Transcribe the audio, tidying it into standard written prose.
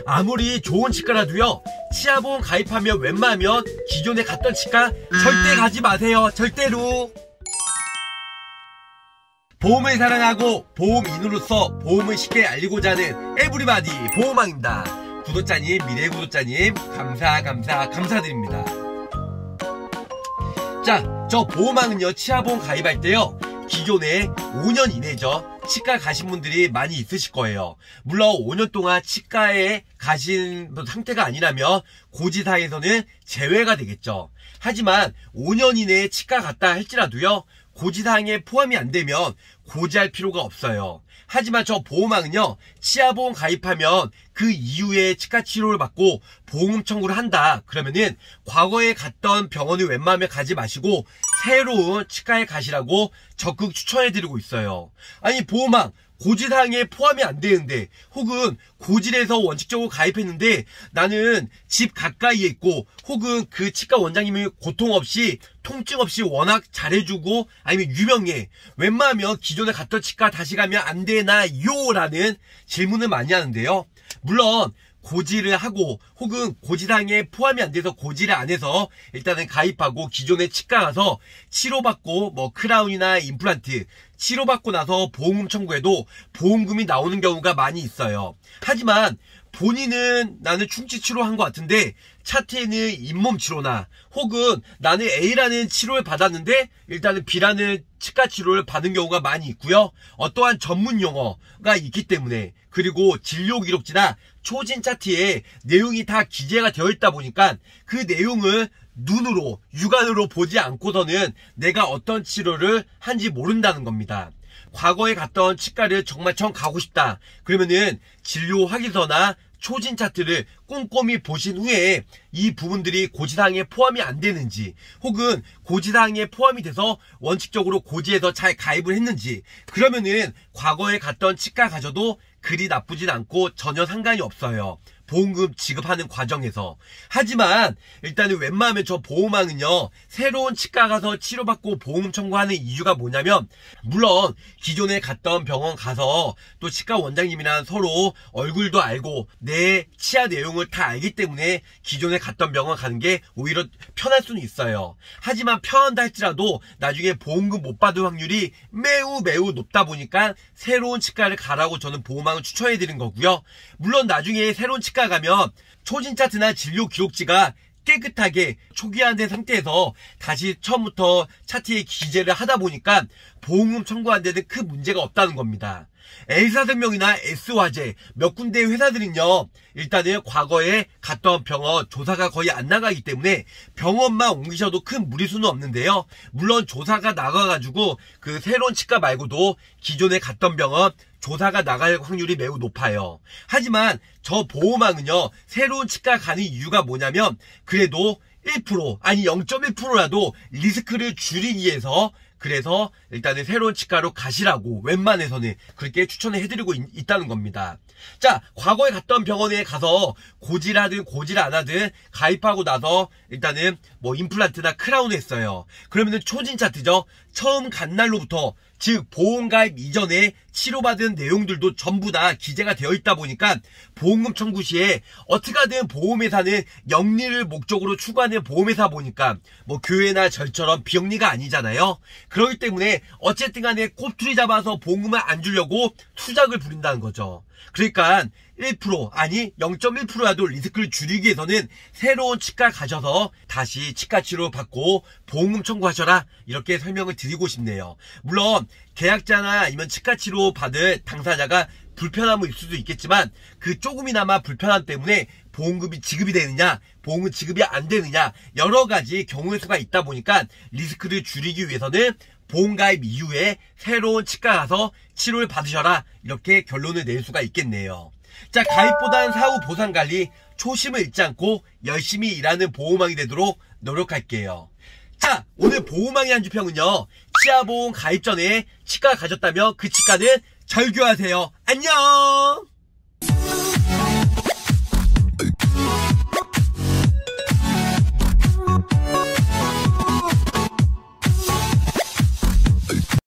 아무리 좋은 치과라도요, 치아보험 가입하면 웬만하면 기존에 갔던 치과 절대 가지 마세요. 절대로. 보험을 사랑하고 보험인으로서 보험을 쉽게 알리고자 하는 에브리바디 보험왕입니다. 구독자님, 미래 구독자님 감사드립니다. 자, 저 보험왕은요, 치아보험 가입할 때요, 기존에 5년 이내죠, 치과 가신 분들이 많이 있으실 거예요. 물론 5년 동안 치과에 가신 상태가 아니라면 고지사항에서는 제외가 되겠죠. 하지만 5년 이내에 치과 갔다 할지라도요, 고지사항에 포함이 안 되면 고지할 필요가 없어요. 하지만 저 보험왕은요, 치아보험 가입하면 그 이후에 치과 치료를 받고 보험 청구를 한다 그러면은 과거에 갔던 병원을 웬만하면 가지 마시고 새로운 치과에 가시라고 적극 추천해드리고 있어요. 아니, 보험왕 고지사항에 포함이 안 되는데, 혹은 고지에서 원칙적으로 가입했는데 나는 집 가까이에 있고, 혹은 그 치과 원장님이 고통 없이, 통증 없이 워낙 잘해주고, 아니면 유명해, 웬만하면 기존에 갔던 치과 다시 가면 안 되나요? 라는 질문을 많이 하는데요. 물론 고지를 하고, 혹은 고지사항에 포함이 안 돼서 고지를 안 해서 일단은 가입하고 기존에 치과 가서 치료받고, 뭐 크라운이나 임플란트 치료받고 나서 보험금 청구해도 보험금이 나오는 경우가 많이 있어요. 하지만 본인은 나는 충치 치료한 것 같은데 차트에는 잇몸 치료나, 혹은 나는 A라는 치료를 받았는데 일단은 B라는 치과 치료를 받은 경우가 많이 있고요. 어떠한 전문 용어가 있기 때문에, 그리고 진료 기록지나 초진 차트에 내용이 다 기재가 되어 있다 보니까 그 내용을 눈으로, 육안으로 보지 않고서는 내가 어떤 치료를 한지 모른다는 겁니다. 과거에 갔던 치과를 정말 처음 가고 싶다 그러면은 진료 확인서나 초진 차트를 꼼꼼히 보신 후에 이 부분들이 고지사항에 포함이 안 되는지, 혹은 고지사항에 포함이 돼서 원칙적으로 고지에서 잘 가입을 했는지, 그러면은 과거에 갔던 치과 가셔도 그리 나쁘진 않고 전혀 상관이 없어요, 보험금 지급하는 과정에서. 하지만 일단은 웬만하면 저 보험왕은요, 새로운 치과 가서 치료받고 보험 청구하는 이유가 뭐냐면, 물론 기존에 갔던 병원 가서 또 치과 원장님이랑 서로 얼굴도 알고 내 치아 내용을 다 알기 때문에 기존에 갔던 병원 가는 게 오히려 편할 수는 있어요. 하지만 편한다 할지라도 나중에 보험금 못 받을 확률이 매우 높다 보니까 새로운 치과를 가라고 저는 보험왕을 추천해 드린 거고요. 물론 나중에 새로운 치과 가면 초진 차트나 진료 기록지가 깨끗하게 초기화된 상태에서 다시 처음부터 차트에 기재를 하다 보니까 보험금 청구하는 데는 큰 문제가 없다는 겁니다. A사생명이나 S화재 몇 군데 회사들은요, 일단은 과거에 갔던 병원 조사가 거의 안 나가기 때문에 병원만 옮기셔도 큰 무리수는 없는데요. 물론 조사가 나가가지고 그 새로운 치과 말고도 기존에 갔던 병원 조사가 나갈 확률이 매우 높아요. 하지만 저 보험왕은요, 새로운 치과 가는 이유가 뭐냐면, 그래도 1% 아니 0.1%라도 리스크를 줄이기 위해서, 그래서 일단은 새로운 치과로 가시라고 웬만해서는 그렇게 추천을 해드리고 있다는 겁니다. 자, 과거에 갔던 병원에 가서 고지를 하든 고지를 안 하든 가입하고 나서 일단은 뭐 임플란트나 크라운을 했어요. 그러면은 초진 차트죠. 처음 간 날로부터, 즉 보험 가입 이전에 치료받은 내용들도 전부 다 기재가 되어 있다 보니까 보험금 청구 시에 어떻게 하든 보험회사는 영리를 목적으로 추구하는 보험회사 보니까 뭐 교회나 절처럼 비영리가 아니잖아요. 그렇기 때문에 어쨌든 간에 꼬투리 잡아서 보험금을 안 주려고 수작을 부린다는 거죠. 그러니까 1% 아니 0.1%라도 리스크를 줄이기 위해서는 새로운 치과 가셔서 다시 치과 치료 받고 보험금 청구하셔라, 이렇게 설명을 드리고 싶네요. 물론 계약자나 아니면 치과 치료 받을 당사자가 불편함은 있을 수도 있겠지만 그 조금이나마 불편함 때문에 보험금이 지급이 되느냐, 보험금 지급이 안 되느냐, 여러 가지 경우의 수가 있다 보니까 리스크를 줄이기 위해서는 보험가입 이후에 새로운 치과 가서 치료를 받으셔라, 이렇게 결론을 낼 수가 있겠네요. 자, 가입보단 사후 보상관리 초심을 잃지 않고 열심히 일하는 보험왕이 되도록 노력할게요. 자, 오늘 보험왕의 한 주평은요, 치아보험 가입 전에 치과 가셨다면 그 치과는 절교하세요. 안녕!